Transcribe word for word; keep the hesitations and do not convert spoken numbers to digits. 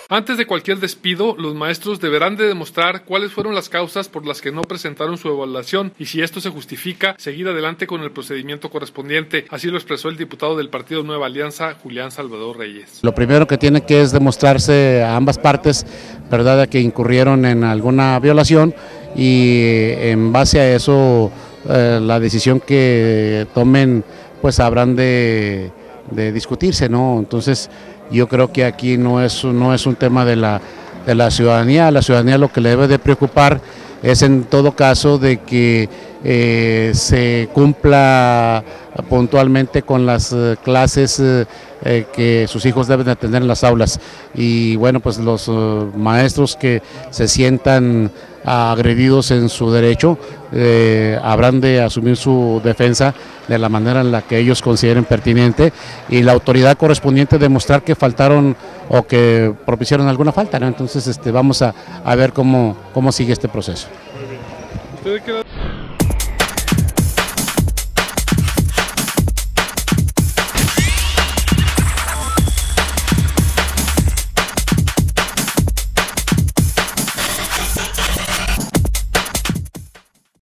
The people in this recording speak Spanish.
Antes de cualquier despido, los maestros deberán de demostrar cuáles fueron las causas por las que no presentaron su evaluación y si esto se justifica, seguir adelante con el procedimiento correspondiente. Así lo expresó el diputado del Partido Nueva Alianza, Julián Salvador Reyes. Lo primero que tiene que es demostrarse a ambas partes, ¿verdad?, de que incurrieron en alguna violación y en base a eso eh, la decisión que tomen pues habrán de, de discutirse, ¿no? Entonces yo creo que aquí no es, no es un tema de la, de la ciudadanía. La ciudadanía lo que le debe de preocupar es en todo caso de que eh, se cumpla puntualmente con las eh, clases eh, que sus hijos deben de atender en las aulas, y bueno, pues los uh, maestros que se sientan agredidos en su derecho eh, habrán de asumir su defensa de la manera en la que ellos consideren pertinente, y la autoridad correspondiente demostrar que faltaron o que propiciaron alguna falta, ¿no? Entonces este, vamos a, a ver cómo, cómo sigue este proceso. ¿Usted queda...